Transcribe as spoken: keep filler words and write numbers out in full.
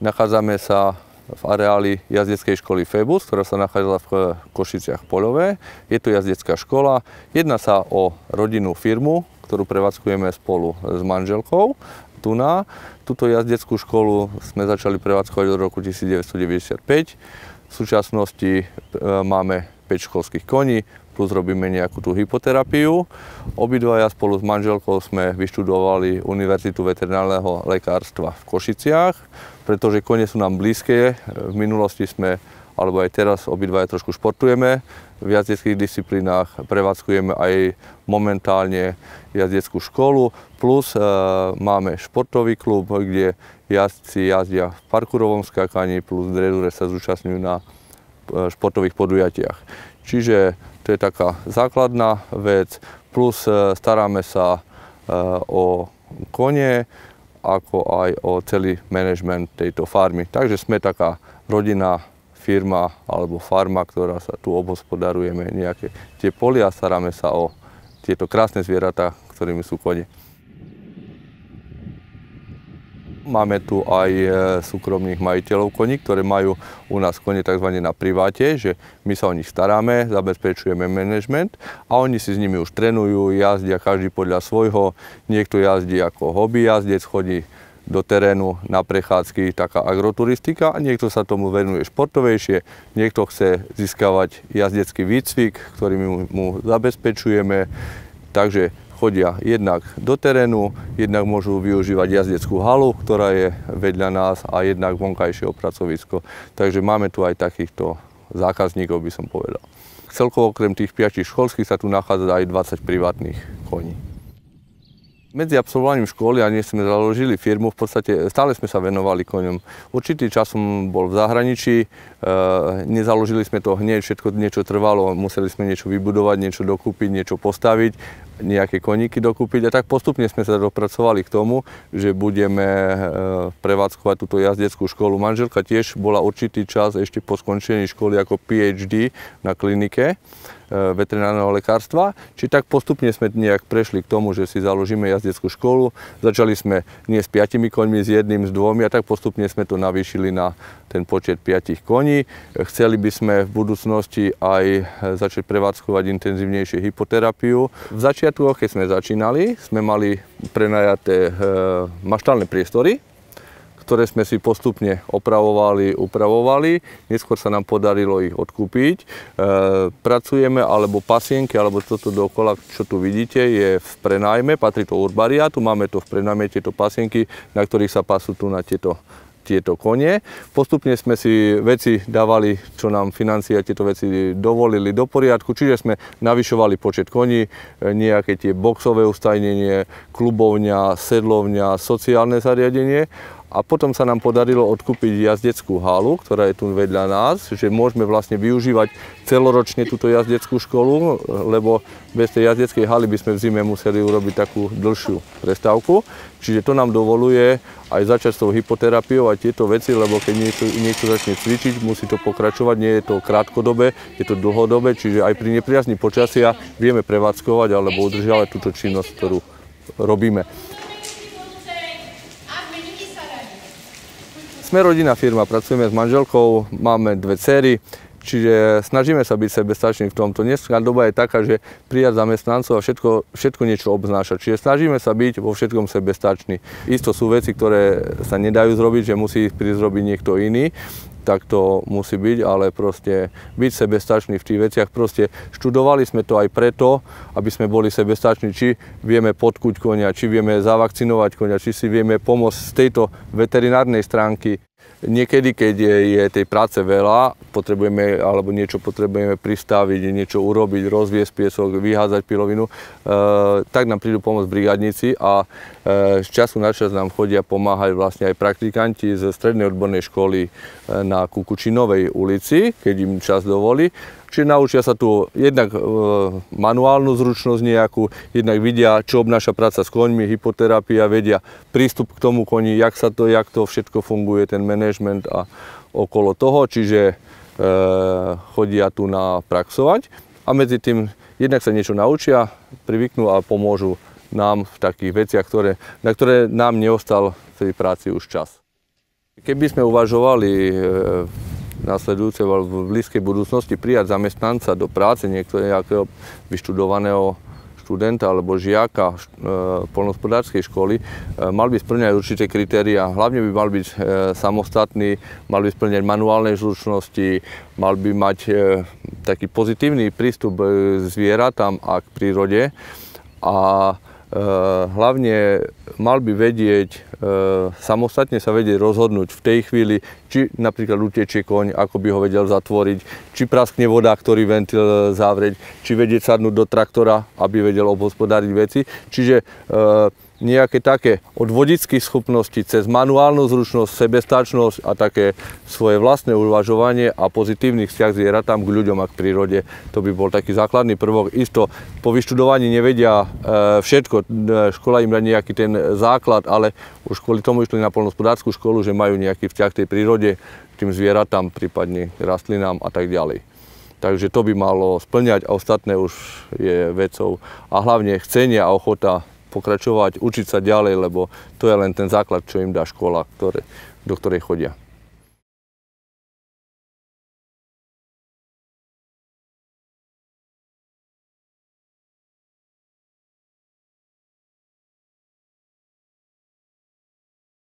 Nachádzame sa v areáli jazdeckej školy Fébus, ktorá sa nachádza v Košiciach Poľové. Je to jazdecká škola. Jedná sa o rodinnú firmu, ktorú prevádzkujeme spolu s manželkou. Tu na túto jazdeckú školu sme začali prevádzkovať od roku devätnásťstodeväťdesiatpäť. V súčasnosti máme päť školských koní, plus robíme nejakú tú hypoterapiu. Obidvaja spolu s manželkou sme vyštudovali Univerzitu veterinárneho lekárstva v Košiciach, pretože kone sú nám blízke. V minulosti sme, alebo aj teraz, obidvaja trošku športujeme. V jazdeckých disciplínach prevádzkujeme aj momentálne jazdeckú školu, plus e, máme športový klub, kde jazdci jazdia v parkúrovom skákaní, plus v dresúre sa zúčastňujú na e, športových podujatiach. Čiže to je taká základná vec, plus e, staráme sa e, o kone, ako aj o celý manažment tejto farmy. Takže sme taká rodinná firma alebo farma, ktorá sa tu obhospodarujeme nejaké tie polia a staráme sa o tieto krásne zvieratá, ktorými sú kone. Máme tu aj súkromných majiteľov koní, ktoré majú u nás kone tzv. Na priváte, že my sa o nich staráme, zabezpečujeme manažment a oni si s nimi už trénujú, jazdia každý podľa svojho. Niekto jazdí ako hobby jazdec, chodí do terénu na prechádzky, taká agroturistika, a niekto sa tomu venuje športovejšie, niekto chce získavať jazdecký výcvik, ktorý my mu zabezpečujeme. Takže chodia jednak do terénu, jednak môžu využívať jazdeckú halu, ktorá je vedľa nás, a jednak vonkajšie pracovisko. Takže máme tu aj takýchto zákazníkov, by som povedal. Celkovo okrem tých piatich školských sa tu nachádza aj dvadsať privátnych koní. Medzi absolvovaním školy a než sme založili firmu, v podstate stále sme sa venovali koňom. Určitý čas som bol v zahraničí, e, nezaložili sme to hneď, všetko niečo trvalo, museli sme niečo vybudovať, niečo dokúpiť, niečo postaviť, nejaké koníky dokúpiť, a tak postupne sme sa dopracovali k tomu, že budeme e, prevádzkovať túto jazdeckú školu. Manželka tiež bola určitý čas ešte po skončení školy ako PhD na klinike veterinárneho lekárstva. Či tak postupne sme nejak prešli k tomu, že si založíme jazdeckú školu. Začali sme nie s piatimi koňmi, s jedným, s dvomi, a tak postupne sme to navýšili na ten počet piatich koní. Chceli by sme v budúcnosti aj začať prevádzkovať intenzívnejšie hypoterapiu. V začiatku, keď sme začínali, sme mali prenajaté maštálne priestory, ktoré sme si postupne opravovali, upravovali. Neskôr sa nám podarilo ich odkúpiť. E, pracujeme, alebo pasienky, alebo toto dokola, čo tu vidíte, je v prenájme, patrí to urbariátu. Máme to v prenájme, tieto pasienky, na ktorých sa pasú tu na tieto, tieto kone. Postupne sme si veci dávali, čo nám financie a tieto veci dovolili, do poriadku. Čiže sme navyšovali počet koní, nejaké tie boxové ustajnenie, klubovňa, sedlovňa, sociálne zariadenie. A potom sa nám podarilo odkúpiť jazdeckú halu, ktorá je tu vedľa nás, že môžeme vlastne využívať celoročne túto jazdeckú školu, lebo bez tej jazdeckej haly by sme v zime museli urobiť takú dlhšiu prestávku. Čiže to nám dovoluje aj začať s tou hypoterapiou a tieto veci, lebo keď niekto, niekto začne cvičiť, musí to pokračovať, nie je to krátkodobé, je to dlhodobé, čiže aj pri nepriazni počasia vieme prevádzkovať alebo udržiavať túto činnosť, ktorú robíme. Sme rodinná firma, pracujeme s manželkou, máme dve dcery, čiže snažíme sa byť sebestační v tomto. Dneská doba je taká, že prijať zamestnancov a všetko, všetko niečo obznáša. Čiže snažíme sa byť vo všetkom sebestační. Isto sú veci, ktoré sa nedajú zrobiť, že musí prísť robiť niekto iný. Tak to musí byť, ale proste byť sebestační v tých veciach. Proste študovali sme to aj preto, aby sme boli sebestační, či vieme podkuť konia, či vieme zavakcinovať konia, či si vieme pomôcť z tejto veterinárnej stránky. Niekedy, keď je, je tej práce veľa, potrebujeme, alebo niečo potrebujeme pristaviť, niečo urobiť, rozviesť piesok, vyhádzať pilovinu, e, tak nám prídu pomôcť brigádnici a e, z času na čas nám chodia pomáhať vlastne aj praktikanti z strednej odbornej školy na Kukučinovej ulici, keď im čas dovolí. Čiže naučia sa tu jednak e, manuálnu zručnosť nejakú, jednak vidia, čo obnáša práca s koňmi, hypoterapia, vedia prístup k tomu koni, jak sa to, jak to všetko funguje, ten manažment a okolo toho, čiže e, chodia tu na praxovať a medzi tým jednak sa niečo naučia, privyknú a pomôžu nám v takých veciach, ktoré, na ktoré nám neostal v tej práci už čas. Keby sme uvažovali v nasledujúcej alebo v blízkej budúcnosti prijať zamestnanca do práce niektorého vyštudovaného študenta alebo žiaka e, poľnohospodárskej školy, e, mal by spĺňať určité kritériá. Hlavne by mal byť e, samostatný, mal by spĺňať manuálne zručnosti, mal by mať e, taký pozitívny prístup k zvieratám a k prírode a e, hlavne mal by vedieť, e, samostatne sa vedieť rozhodnúť v tej chvíli, či napríklad utečie koň, ako by ho vedel zatvoriť, či praskne voda, ktorý ventil zavrieť, či vedieť sadnúť do traktora, aby vedel obhospodáriť veci. Čiže e, nejaké také od vodických schopností cez manuálnu zručnosť, sebestačnosť a také svoje vlastné uvažovanie a pozitívny vzťah zvieratám k ľuďom a k prírode. To by bol taký základný prvok. Isto po vyštudovaní nevedia e, všetko, škola im dá nejaký ten základ, ale už kvôli tomu išli na poľnohospodársku školu, že majú nejaký vzťah k tej prírode, k tým zvieratám, prípadne rastlinám a tak ďalej. Takže to by malo spĺňať a ostatné už je vecou a hlavne chcenie a ochota pokračovať, učiť sa ďalej, lebo to je len ten základ, čo im dá škola, ktoré, do ktorej chodia.